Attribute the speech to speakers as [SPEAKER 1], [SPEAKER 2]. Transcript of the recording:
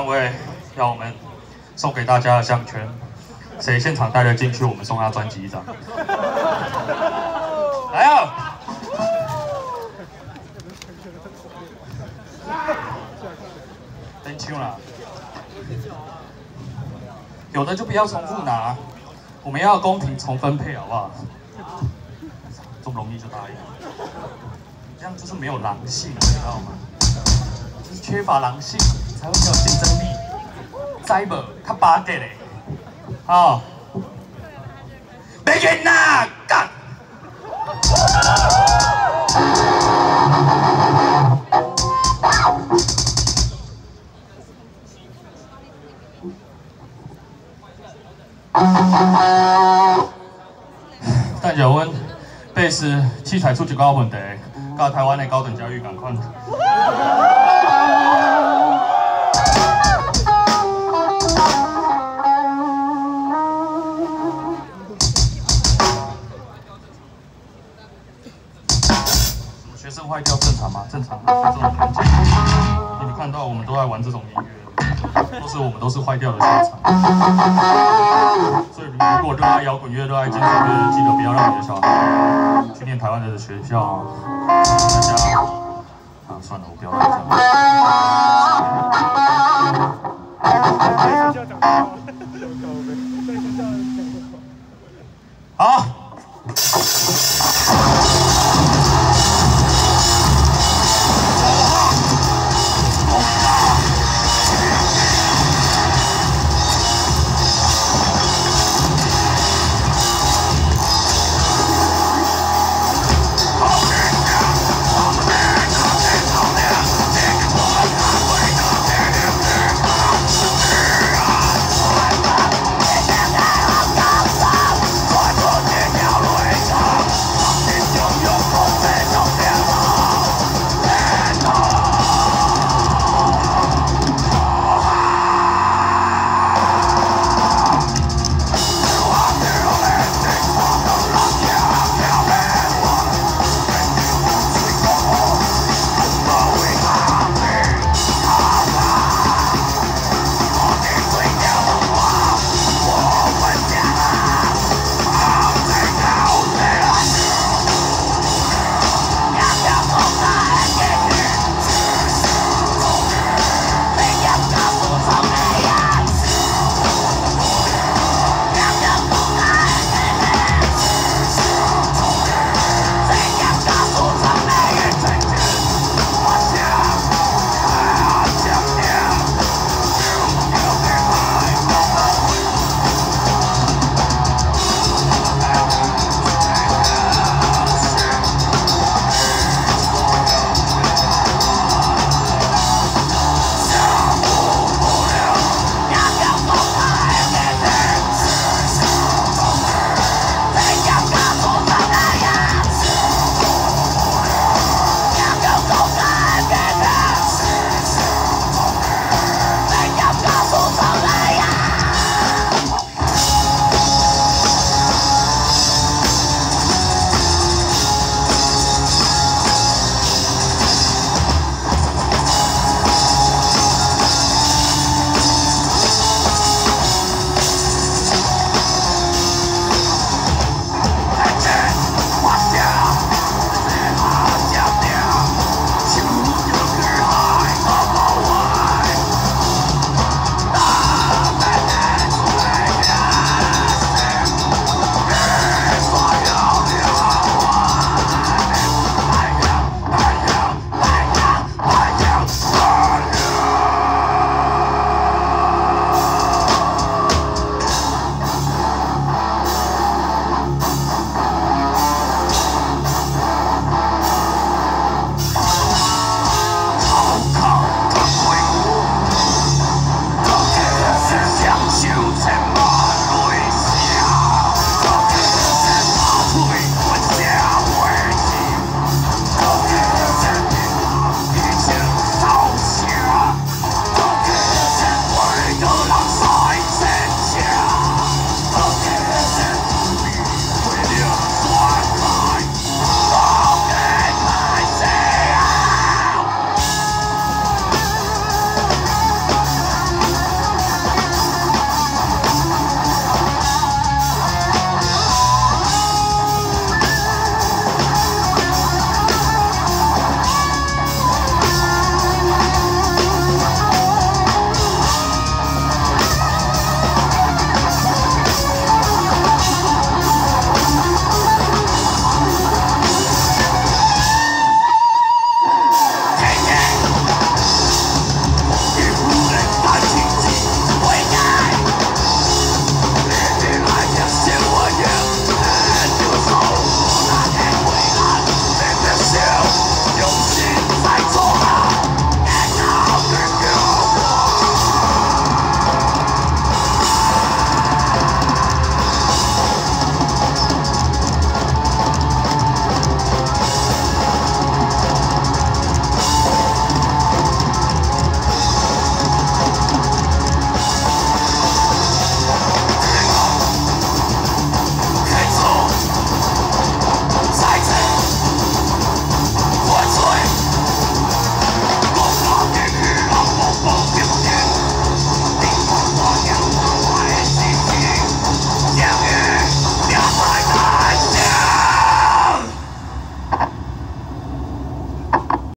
[SPEAKER 1] 单位要我们送给大家的项圈，谁现场带得进去，我们送他专辑一张。来哦！真抢啦！有的就不要重复拿，我们要公平重分配，好不好？这么容易就答应，这样就是没有狼性，你知道吗？就是缺乏狼性，才会没有竞争力。知无？较巴结嘞，哦，别紧啦，干！但就阮贝斯器材出一个问题，甲台湾的高等教育共款。学生坏掉正常吗？正常，这种年纪，你们看到我们都在玩这种音乐，都是坏掉的现场。所以如果热爱摇滚乐、热爱金属乐，记得不要让你的小孩去念台湾的学校。大家啊，算了，我不要乱讲。